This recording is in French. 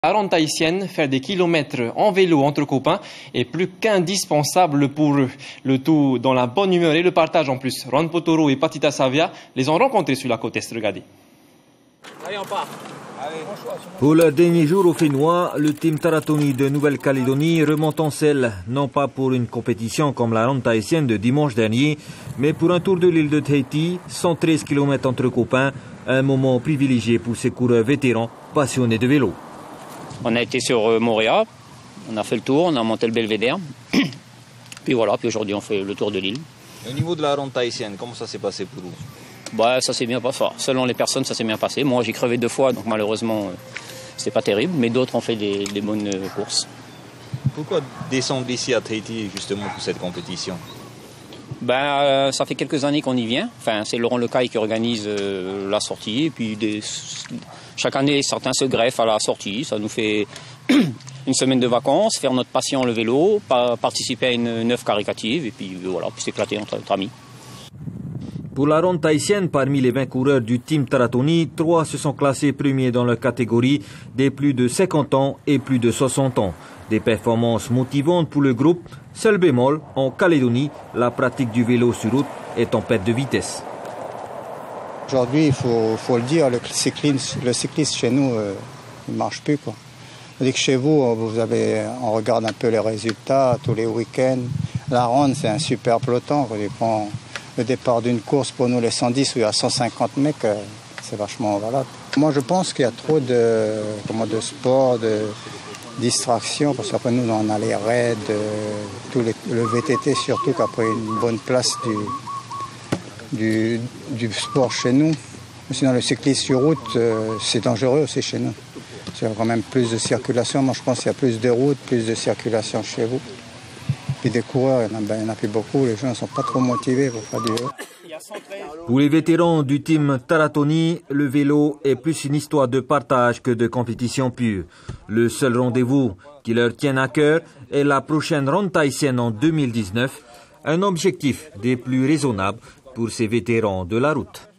La ronde tahitienne, faire des kilomètres en vélo entre copains est plus qu'indispensable pour eux. Le tout dans la bonne humeur et le partage en plus. Ron Potoro et Patita Savia les ont rencontrés sur la côte est. Regardez. Allez, on part. Pour le dernier jour au Fénois, le team Taratoni de Nouvelle-Calédonie remonte en selle, non pas pour une compétition comme la ronde tahitienne de dimanche dernier, mais pour un tour de l'île de Tahiti, 113 km entre copains, un moment privilégié pour ces coureurs vétérans passionnés de vélo. On a été sur Moorea, on a fait le tour, on a monté le belvédère. Puis voilà, puis aujourd'hui on fait le tour de l'île. Au niveau de la ronde tahitienne, comment ça s'est passé pour vous? Bah, ça s'est bien passé. Selon les personnes, ça s'est bien passé. Moi, j'ai crevé 2 fois, donc malheureusement, c'était pas terrible. Mais d'autres ont fait des bonnes courses. Pourquoi descendre ici à Tahiti justement pour cette compétition? Ça fait quelques années qu'on y vient. Enfin, c'est Laurent Lecaille qui organise la sortie. Et puis chaque année, certains se greffent à la sortie. Ça nous fait une semaine de vacances, faire notre passion le vélo, participer à une œuvre caricative et puis voilà, puis s'éclater entre amis. Pour la ronde tahitienne, parmi les 20 coureurs du team Taratoni, 3 se sont classés premiers dans leur catégorie des plus de 50 ans et plus de 60 ans. Des performances motivantes pour le groupe. Seul bémol, en Calédonie, la pratique du vélo sur route est en perte de vitesse. Aujourd'hui, il faut le dire, le cycliste chez nous, il ne marche plus, quoi. Tandis que chez vous, on regarde un peu les résultats tous les week-ends. La ronde, c'est un super peloton. Le départ d'une course pour nous, les 110 où il y a 150 mecs, c'est vachement valable. Moi, je pense qu'il y a trop de sport, de distraction, parce qu'après nous, on a les raids, le VTT surtout, qui a pris une bonne place du sport chez nous. Sinon, le cyclisme sur route, c'est dangereux aussi chez nous. Il y a quand même plus de circulation. Moi, je pense qu'il y a plus de routes, plus de circulation chez vous. Puis des coureurs, il n'y en a plus beaucoup. Les gens ne sont pas trop motivés pour faire du vélo. Pour les vétérans du team Taratoni, le vélo est plus une histoire de partage que de compétition pure. Le seul rendez-vous qui leur tient à cœur est la prochaine ronde tahitienne en 2019, un objectif des plus raisonnables pour ces vétérans de la route.